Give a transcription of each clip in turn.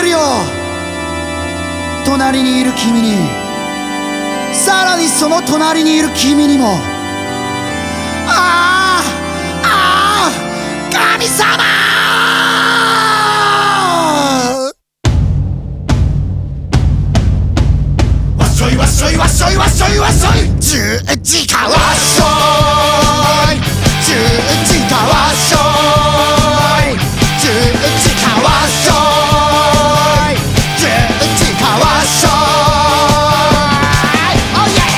るよ、隣にいる君に、さらにその隣にいる君にも。ああああ、神様わっしょいわっしょいわっしょいわっしょいわっしょい、十字架わっしょい、十字架わっしょい、十字架わっしょい、十字架わっしょい。Oh yes!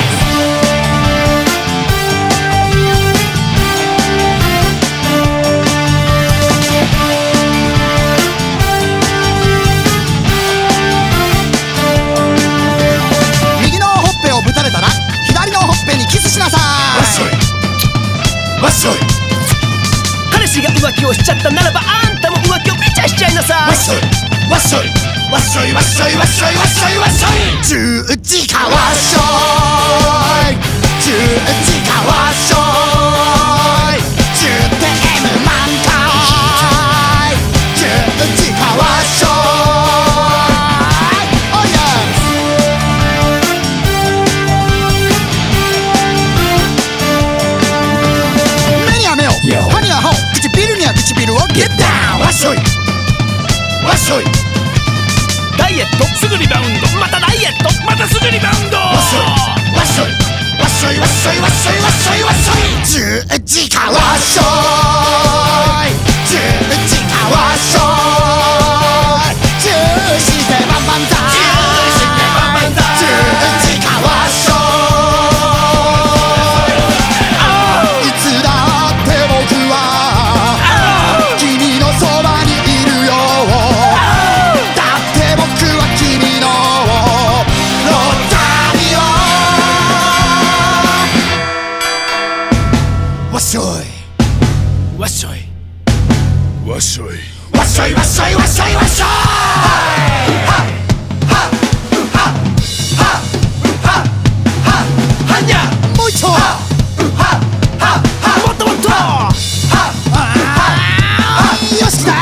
右のほっぺをぶたれたら左のほっぺにキスしなさい。わっしょいわっしょい、 彼氏が浮気をしちゃったならばあんたも浮気をめちゃしちゃいなさい。 わっしょいわっしょいわっしょいわっしょいわっしょいわっしょいわっしょい、十字架わっしょい、十字架わっしょい、十点満開、十字架わっしょい。Oh yes! 目には目を、歯には歯を、唇には唇をゲッダウン。わっしょいわっしょい、 ダイエットすぐリバウンド、またダイエットまたすぐリバウンド。 わっしょいわっしょいわっしょいわっしょいわっしょいわっしょいわっしょい、十字架わっしょい、十字架わっしょい、十して万々歳、十して万々歳、十字架わっしょい。いつだって僕は君のそばにいるよ、だって僕は君のロザリオ。わっしょいわっしょいわっしょいわっしょいわっしょいわっしょいわっしょい、はにゃもう一丁、もっともっと、よしだ。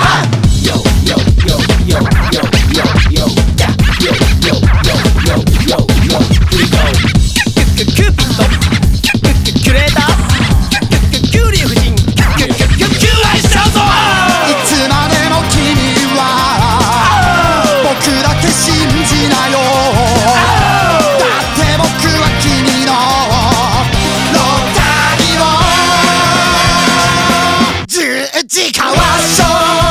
キューピッドキュレーターキュリー夫人キュ愛しちゃうぞ。 いつまでも君は僕だけ信じなよ、だって僕は君のロザリオ、十字架わっしょい。